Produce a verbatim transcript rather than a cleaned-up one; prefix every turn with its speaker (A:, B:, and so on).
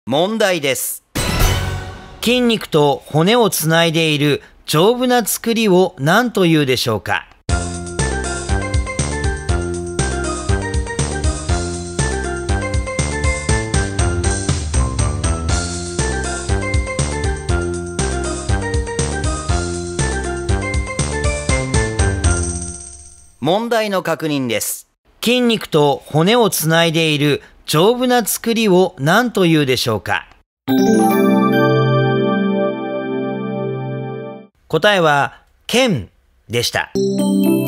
A: 問題です。
B: 筋肉と骨をつないでいる丈夫な作りを何というでしょうか？
A: 問題の確認です。
B: 筋肉と骨をつないでいる丈夫な作りを何というでしょうか？答えは腱でした。